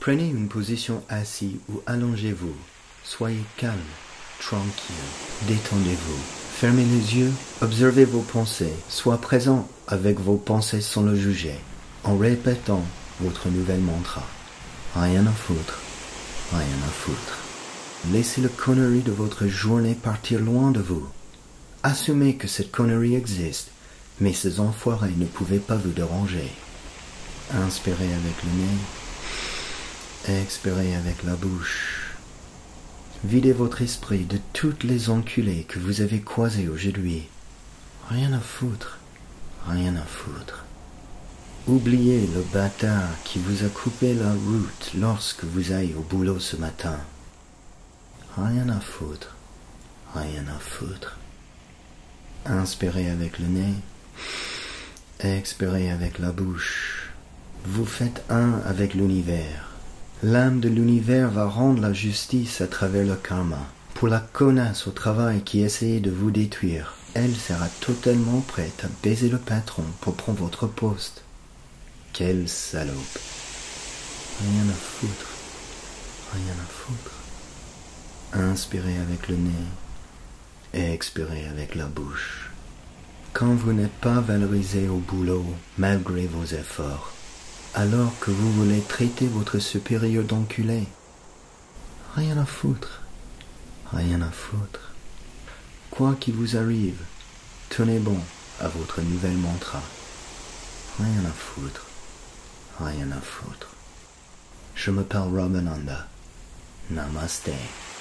Prenez une position assise ou allongez-vous. Soyez calme, tranquille, détendez-vous. Fermez les yeux, observez vos pensées. Soyez présent avec vos pensées sans le juger, en répétant votre nouvelle mantra. Rien à foutre, rien à foutre. Laissez la connerie de votre journée partir loin de vous. Assumez que cette connerie existe, mais ces enfoirés ne pouvaient pas vous déranger. Inspirez avec le nez, expirez avec la bouche. Videz votre esprit de toutes les enculés que vous avez croisés aujourd'hui. Rien à foutre, rien à foutre. Oubliez le bâtard qui vous a coupé la route lorsque vous allez au boulot ce matin. Rien à foutre, rien à foutre. Inspirez avec le nez, expirez avec la bouche. Vous faites un avec l'univers. L'âme de l'univers va rendre la justice à travers le karma. Pour la connasse au travail qui essayait de vous détruire, elle sera totalement prête à baiser le patron pour prendre votre poste. Quelle salope. Rien à foutre, rien à foutre. Inspirez avec le nez, expirez avec la bouche. Quand vous n'êtes pas valorisé au boulot malgré vos efforts, alors que vous voulez traiter votre supérieur d'enculé, rien à foutre, rien à foutre. Quoi qu'il vous arrive, tenez bon à votre nouvelle mantra. Rien à foutre, rien à foutre. Je m'appelle Robinanda. Namaste.